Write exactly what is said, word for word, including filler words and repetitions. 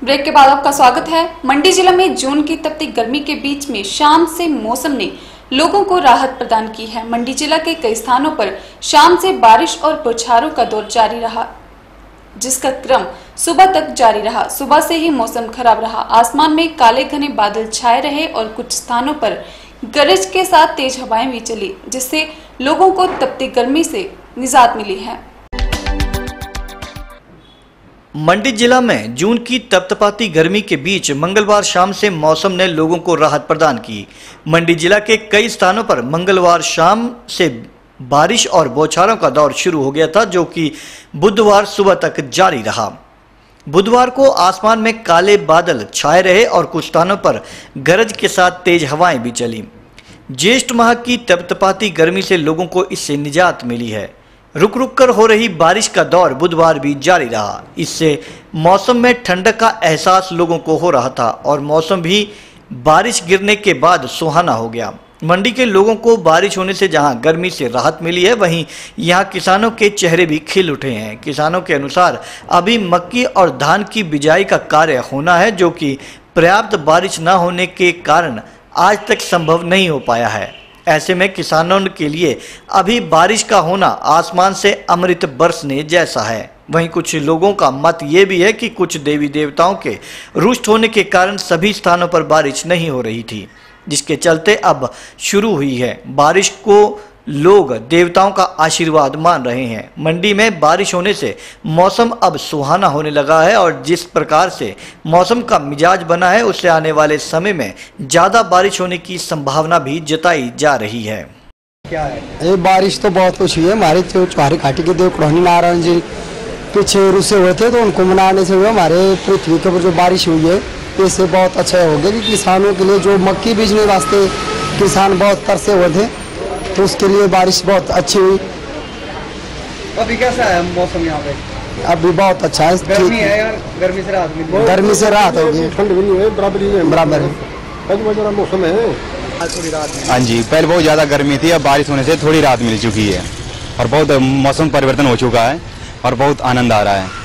Break के बाद आपका स्वागत है। मंडी जिला में जून की तपती गर्मी के बीच में शाम से मौसम ने लोगों को राहत प्रदान की है। मंडी जिला के कई स्थानों पर शाम से बारिश और बौछारों का दौर जारी रहा, जिसका क्रम सुबह तक जारी रहा। सुबह से ही मौसम खराब रहा। आसमान में काले घने बादल छाए रहे और कुछ स्थानों पर गरज के साथ तेज हवाएं भी चली, जिससे लोगों को तपती गर्मी से निजात मिली है। मंडी जिला में जून की तपतपाती गर्मी के बीच मंगलवार शाम से मौसम ने लोगों को राहत प्रदान की। मंडी जिला के कई स्थानों पर मंगलवार शाम से बारिश और बौछारों का दौर शुरू हो गया था, जो कि बुधवार सुबह तक जारी रहा। बुधवार को आसमान में काले बादल छाए रहे और कुछ स्थानों पर गरज के साथ तेज हवाएं भी चली। ज्येष्ठ माह की तपतपाती गर्मी से लोगों को इससे निजात मिली है। रुक रुक कर हो रही बारिश का दौर बुधवार भी जारी रहा। इससे मौसम में ठंडक का एहसास लोगों को हो रहा था और मौसम भी बारिश गिरने के बाद सुहाना हो गया। मंडी के लोगों को बारिश होने से जहां गर्मी से राहत मिली है, वहीं यहां किसानों के चेहरे भी खिल उठे हैं। किसानों के अनुसार अभी मक्की और धान की बिजाई का कार्य होना है, जो कि पर्याप्त बारिश न होने के कारण आज तक संभव नहीं हो पाया है। ऐसे में किसानों के लिए अभी बारिश का होना आसमान से अमृत बरसने जैसा है। वहीं कुछ लोगों का मत ये भी है कि कुछ देवी देवताओं के रुष्ट होने के कारण सभी स्थानों पर बारिश नहीं हो रही थी, जिसके चलते अब शुरू हुई है। बारिश को लोग देवताओं का आशीर्वाद मान रहे हैं। मंडी में बारिश होने से मौसम अब सुहाना होने लगा है और जिस प्रकार से मौसम का मिजाज बना है, उससे आने वाले समय में ज़्यादा बारिश होने की संभावना भी जताई जा रही है। क्या है ये बारिश तो बहुत कुछ हुई है। हमारे चौहारी घाटी के देव कड़ोनी नारायण जी पीछे रुसे हुए थे, तो उनको मनाने से हुए हमारे पृथ्वी के ऊपर जो बारिश हुई है, इससे बहुत अच्छा हो गया कि किसानों के लिए जो मक्की बीजने वास्ते किसान बहुत तरसे हुए थे, तो उसके लिए बारिश बहुत अच्छी हुई। अभी कैसा है मौसम यहाँ पे? अभी बहुत अच्छा है। गर्मी है यार, गर्मी से राहत मिली। गर्मी से राहत होगी, ठंड भी नहीं है, बराबर है बराबर है मौसम है। थोड़ी राहत। हाँ जी, पहले बहुत ज़्यादा गर्मी थी, अब बारिश होने से थोड़ी राहत मिल चुकी है और बहुत मौसम परिवर्तन हो चुका है और बहुत आनंद आ रहा है।